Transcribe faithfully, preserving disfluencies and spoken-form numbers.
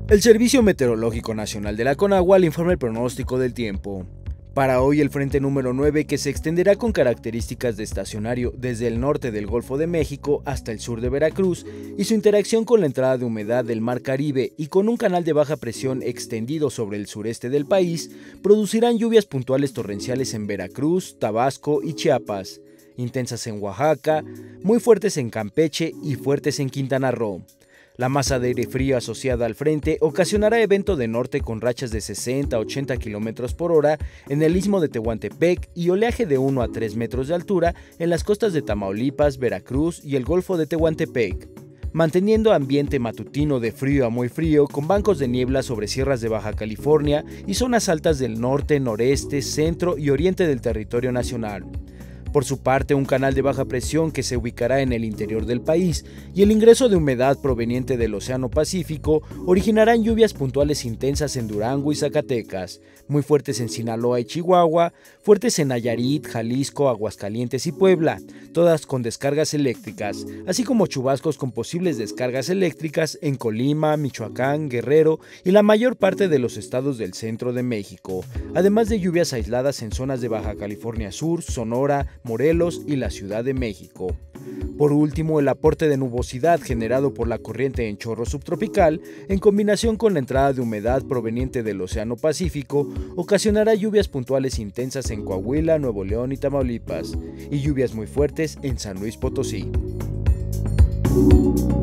El Servicio Meteorológico Nacional de la Conagua le informa el pronóstico del tiempo. Para hoy el frente número nueve, que se extenderá con características de estacionario desde el norte del Golfo de México hasta el sur de Veracruz, y su interacción con la entrada de humedad del Mar Caribe y con un canal de baja presión extendido sobre el sureste del país, producirán lluvias puntuales torrenciales en Veracruz, Tabasco y Chiapas, intensas en Oaxaca, muy fuertes en Campeche y fuertes en Quintana Roo. La masa de aire frío asociada al frente ocasionará evento de norte con rachas de sesenta a ochenta kilómetros por hora en el istmo de Tehuantepec y oleaje de uno a tres metros de altura en las costas de Tamaulipas, Veracruz y el Golfo de Tehuantepec, manteniendo ambiente matutino de frío a muy frío con bancos de niebla sobre sierras de Baja California y zonas altas del norte, noreste, centro y oriente del territorio nacional. Por su parte, un canal de baja presión que se ubicará en el interior del país y el ingreso de humedad proveniente del Océano Pacífico originarán lluvias puntuales intensas en Durango y Zacatecas, muy fuertes en Sinaloa y Chihuahua, fuertes en Nayarit, Jalisco, Aguascalientes y Puebla, todas con descargas eléctricas, así como chubascos con posibles descargas eléctricas en Colima, Michoacán, Guerrero y la mayor parte de los estados del centro de México, además de lluvias aisladas en zonas de Baja California Sur, Sonora, Morelos y la Ciudad de México. Por último, el aporte de nubosidad generado por la corriente en chorro subtropical, en combinación con la entrada de humedad proveniente del Océano Pacífico, ocasionará lluvias puntuales intensas en Coahuila, Nuevo León y Tamaulipas, y lluvias muy fuertes en San Luis Potosí.